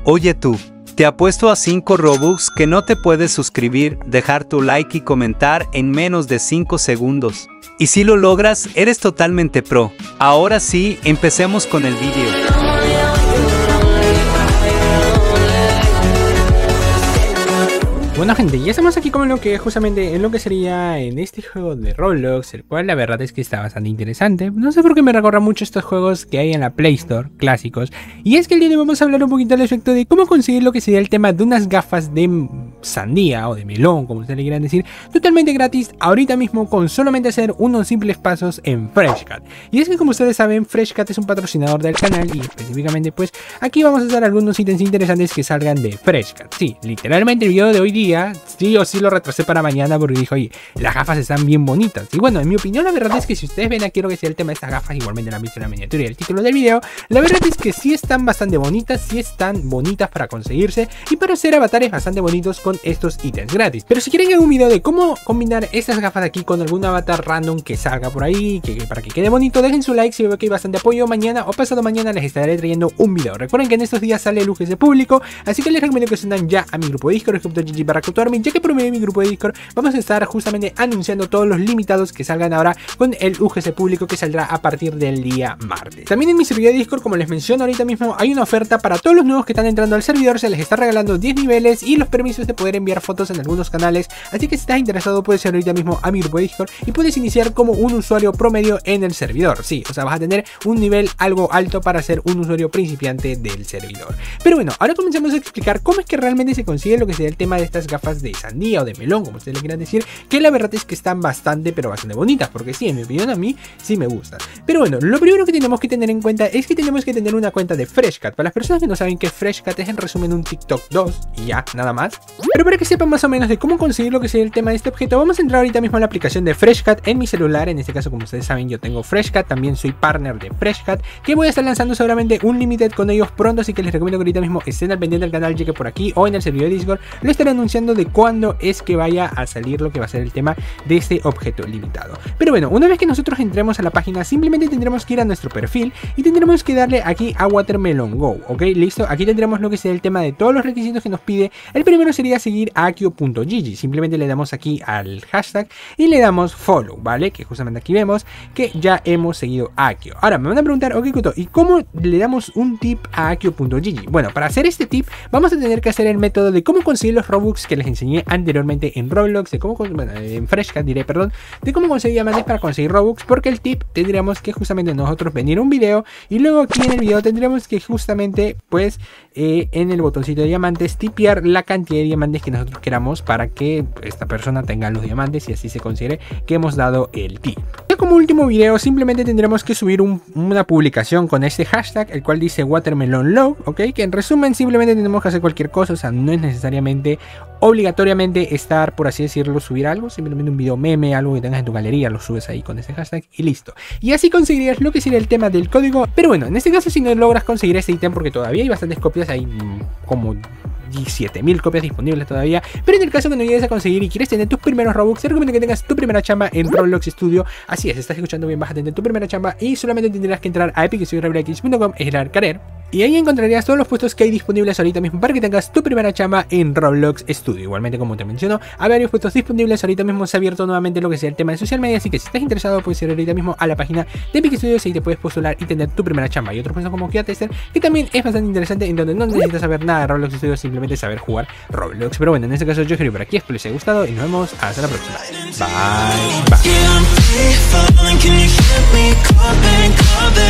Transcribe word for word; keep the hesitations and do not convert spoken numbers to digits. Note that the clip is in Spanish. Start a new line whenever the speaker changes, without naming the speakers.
Oye tú, te apuesto a cinco Robux que no te puedes suscribir, dejar tu like y comentar en menos de cinco segundos. Y si lo logras, eres totalmente pro. Ahora sí, empecemos con el vídeo.
Bueno gente, ya estamos aquí como en lo que justamente en lo que sería en este juego de Roblox, el cual la verdad es que está bastante interesante. No sé por qué me recorra mucho estos juegos que hay en la Play Store, clásicos. Y es que el día de hoy vamos a hablar un poquito al respecto de cómo conseguir lo que sería el tema de unas gafas de sandía o de melón, como ustedes le quieran decir, totalmente gratis, ahorita mismo con solamente hacer unos simples pasos en Freshcat. Y es que como ustedes saben, Freshcat es un patrocinador del canal y específicamente pues aquí vamos a hacer algunos ítems interesantes que salgan de Freshcat. Sí, literalmente el video de hoy día sí o sí lo retrasé para mañana porque dijo, oye, las gafas están bien bonitas. Y bueno, en mi opinión la verdad es que si ustedes ven aquí lo que sea el tema de estas gafas, igualmente la han visto en la miniatura y el título del video, la verdad es que sí están bastante bonitas, sí están bonitas para conseguirse y para hacer avatares bastante bonitos con estos ítems gratis. Pero si quieren un video de cómo combinar estas gafas de aquí con algún avatar random que salga por ahí, que, que para que quede bonito, dejen su like si veo que hay bastante apoyo. Mañana o pasado mañana les estaré trayendo un video. Recuerden que en estos días sale el U G C público, así que les recomiendo que se unan ya a mi grupo de Discord, para actuarme, ya que por medio de mi grupo de Discord vamos a estar justamente anunciando todos los limitados que salgan ahora con el U G C público que saldrá a partir del día martes. También en mi servidor de Discord, como les menciono ahorita mismo, hay una oferta para todos los nuevos que están entrando al servidor. Se les está regalando diez niveles y los permisos de poder enviar fotos en algunos canales, así que si estás interesado puedes ir ahorita mismo a mi grupo de Discord y puedes iniciar como un usuario promedio en el servidor. Sí, o sea, vas a tener un nivel algo alto para ser un usuario principiante del servidor. Pero bueno, ahora comenzamos a explicar cómo es que realmente se consigue lo que sería el tema de estas gafas de sandía o de melón, como ustedes le quieran decir, que la verdad es que están bastante pero bastante bonitas, porque sí, en mi opinión a mí sí me gustan. Pero bueno, lo primero que tenemos que tener en cuenta es que tenemos que tener una cuenta de Freshcat. Para las personas que no saben que Freshcat es en resumen un TikTok dos y ya, nada más. Pero para que sepan más o menos de cómo conseguir lo que sería el tema de este objeto, vamos a entrar ahorita mismo a la aplicación de Freshcat en mi celular. En este caso, como ustedes saben, yo tengo Freshcat, también soy partner de Freshcat, que voy a estar lanzando seguramente un limited con ellos pronto, así que les recomiendo que ahorita mismo estén al pendiente del canal, ya que por aquí o en el servidor de Discord lo estaré anunciando de cuándo es que vaya a salir lo que va a ser el tema de este objeto limitado. Pero bueno, una vez que nosotros entremos a la página, simplemente tendremos que ir a nuestro perfil y tendremos que darle aquí a Watermelon Go, ok, listo. Aquí tendremos lo que sea el tema de todos los requisitos que nos pide. El primero sería seguir a akio punto gg, simplemente le damos aquí al hashtag y le damos follow, vale, que justamente aquí vemos que ya hemos seguido a Akio. Ahora me van a preguntar, ok Coto, ¿y cómo le damos un tip a akio punto gg? Bueno, para hacer este tip vamos a tener que hacer el método de cómo conseguir los Robux que les enseñé anteriormente en Roblox, de cómo, bueno, en Freshcat diré, perdón, de cómo conseguir diamantes para conseguir Robux, porque el tip tendríamos que justamente nosotros venir a un video y luego aquí en el video tendríamos que justamente pues eh, en el botoncito de diamantes tipear la cantidad de diamantes que nosotros queramos para que esta persona tenga los diamantes y así se considere que hemos dado el tip. Y como último video simplemente tendremos que subir un, una publicación con este hashtag, el cual dice Watermelon Log, ok, que en resumen simplemente tenemos que hacer cualquier cosa, o sea, no es necesariamente obligatoriamente estar, por así decirlo, subir algo, simplemente un video meme, algo que tengas en tu galería, lo subes ahí con ese hashtag y listo. Y así conseguirías lo que sería el tema del código. Pero bueno, en este caso si no logras conseguir este ítem, porque todavía hay bastantes copias, hay como diecisiete mil copias disponibles todavía, pero en el caso que no llegues a conseguir y quieres tener tus primeros Robux, te recomiendo que tengas tu primera chamba en Roblox Studio. Así es, estás escuchando bien, vas a tener tu primera chamba y solamente tendrás que entrar a epic studio rebelx punto com slash career y ahí encontrarías todos los puestos que hay disponibles ahorita mismo para que tengas tu primera chamba en Roblox Studio. Igualmente, como te menciono, hay varios puestos disponibles. Ahorita mismo se ha abierto nuevamente lo que sea el tema de social media, así que si estás interesado puedes ir ahorita mismo a la página de Epic Studios y te puedes postular y tener tu primera chamba. Y otros puestos como Q A Tester, que también es bastante interesante, en donde no necesitas saber nada de Roblox Studio, simplemente saber jugar Roblox. Pero bueno, en este caso yo escribo por aquí, espero les haya gustado y nos vemos hasta la próxima. Bye, bye.